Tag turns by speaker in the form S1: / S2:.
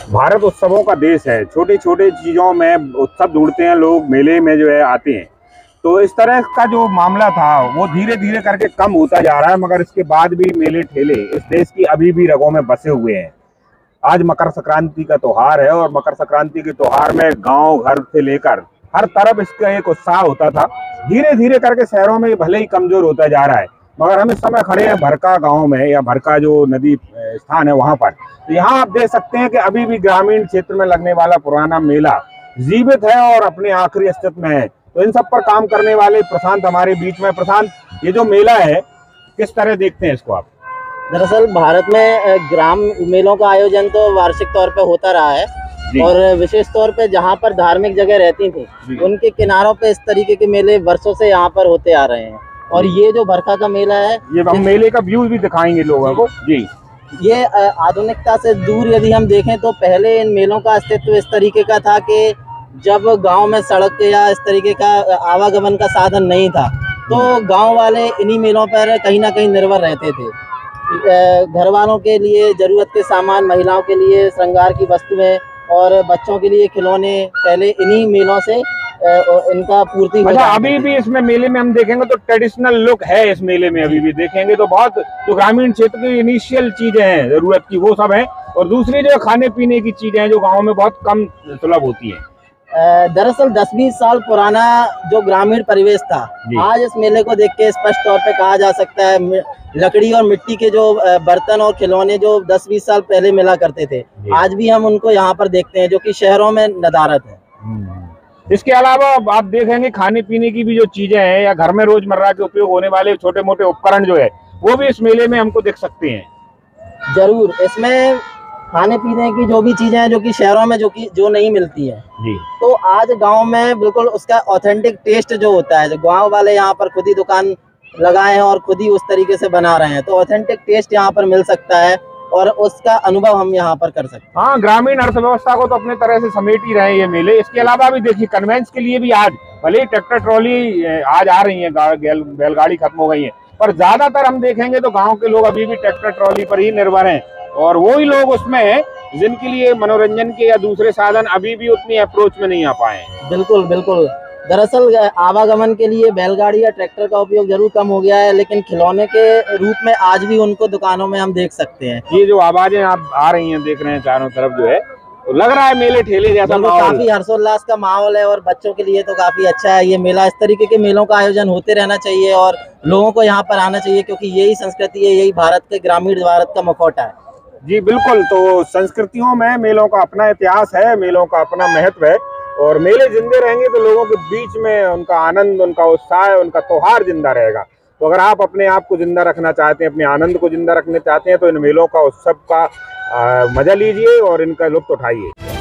S1: भारत उत्सवों का देश है। छोटी छोटी चीज़ों में उत्सव ढूंढते हैं लोग, मेले में जो है आते हैं। तो इस तरह का जो मामला था वो धीरे धीरे करके कम होता जा रहा है, मगर इसके बाद भी मेले ठेले इस देश की अभी भी रगों में बसे हुए हैं। आज मकर संक्रांति का त्योहार है और मकर संक्रांति के त्योहार में गांव घर से लेकर हर तरफ इसका एक उत्साह होता था। धीरे धीरे करके शहरों में भले ही कमजोर होता जा रहा है, मगर हम इस समय खड़े हैं भरका गांव में, या भरका जो नदी स्थान है वहां पर। तो यहाँ आप देख सकते हैं कि अभी भी ग्रामीण क्षेत्र में लगने वाला पुराना मेला जीवित है और अपने आखिरी अस्तित्व में है। तो इन सब पर काम करने वाले प्रशांत हमारे बीच में। प्रशांत, ये जो मेला है किस तरह देखते हैं इसको आप?
S2: दरअसल भारत में ग्राम मेलों का आयोजन तो वार्षिक तौर पे होता रहा है, और विशेष तौर पे जहाँ पर धार्मिक जगह रहती थी उनके किनारों पे इस तरीके के मेले वर्षों से यहाँ पर होते आ रहे हैं। और ये जो भरका का मेला है,
S1: ये हम मेले का व्यू भी दिखाएंगे लोगों को जी।
S2: ये आधुनिकता से दूर यदि हम देखें तो पहले इन मेलों का अस्तित्व इस तरीके का था कि जब गांव में सड़क या इस तरीके का आवागमन का साधन नहीं था तो गांव वाले इन्हीं मेलों पर कहीं ना कहीं निर्भर रहते थे। घर वालों के लिए जरूरत के सामान, महिलाओं के लिए श्रृंगार की वस्तुएं और बच्चों के लिए खिलौने पहले इन्हीं मेलों से इनका पूर्ति हो जाती
S1: अभी भी इसमें मेले में हम देखेंगे तो ट्रेडिशनल लुक है इस मेले में। अभी भी देखेंगे तो बहुत जो ग्रामीण क्षेत्र की इनिशियल चीजें हैं जरूरत की वो सब है, और दूसरी जो खाने पीने की चीजें हैं जो गाँव में बहुत कम सुलभ होती है।
S2: दरअसल 10-20 साल पुराना जो ग्रामीण परिवेश था आज इस मेले को देख के स्पष्ट तौर पे कहा जा सकता है। लकड़ी और मिट्टी के जो बर्तन और खिलौने जो 10-20 साल पहले मिला करते थे आज भी हम उनको यहाँ पर देखते हैं, जो कि शहरों में नदारत है।
S1: इसके अलावा आप देखेंगे खाने पीने की भी जो चीजें हैं या घर में रोजमर्रा के उपयोग होने वाले छोटे मोटे उपकरण जो है वो भी इस मेले में हमको देख सकते हैं।
S2: जरूर, इसमें खाने पीने की जो भी चीजें हैं जो कि शहरों में जो नहीं मिलती है
S1: जी,
S2: तो आज गांव में बिल्कुल उसका ऑथेंटिक टेस्ट जो होता है, जो गांव वाले यहाँ पर खुद ही दुकान लगाए हैं और खुद ही उस तरीके से बना रहे हैं, तो ऑथेंटिक टेस्ट यहाँ पर मिल सकता है और उसका अनुभव हम यहाँ पर कर सकते हैं।
S1: हाँ, ग्रामीण अर्थव्यवस्था को तो अपने तरह से समेट ही रहे हैं ये मेले। इसके अलावा भी देखिए कन्वेंस के लिए भी आज भले ही ट्रैक्टर ट्रॉली आज आ रही है, बैलगाड़ी खत्म हो गई है, पर ज्यादातर हम देखेंगे तो गाँव के लोग अभी भी ट्रैक्टर ट्रॉली पर ही निर्भर है, और वही लोग उसमें हैं जिनके लिए मनोरंजन के या दूसरे साधन अभी भी उतनी अप्रोच में नहीं आ पाए।
S2: बिल्कुल बिल्कुल, दरअसल आवागमन के लिए बैलगाड़ी या ट्रैक्टर का उपयोग जरूर कम हो गया है, लेकिन खिलौने के रूप में आज भी उनको दुकानों में हम देख सकते हैं।
S1: ये जो आवाजें आप आ रही हैं देख रहे हैं चारों तरफ जो है, तो लग रहा है मेले ठेले जैसा माहौल,
S2: काफी हर्षोल्लास का माहौल है और बच्चों के लिए तो काफी अच्छा है ये मेला। इस तरीके के मेलों का आयोजन होते रहना चाहिए और लोगों को यहाँ पर आना चाहिए, क्योंकि यही संस्कृति है, यही भारत के ग्रामीण भारत का मुखौटा है।
S1: जी बिल्कुल। तो संस्कृतियों में मेलों का अपना इतिहास है, मेलों का अपना महत्व है, और मेले जिंदे रहेंगे तो लोगों के बीच में उनका आनंद, उनका उत्साह, उनका त्योहार जिंदा रहेगा। तो अगर आप अपने आप को जिंदा रखना चाहते हैं, अपने आनंद को जिंदा रखना चाहते हैं, तो इन मेलों का उत्सव का मजा लीजिए और इनका लुत्फ उठाइए।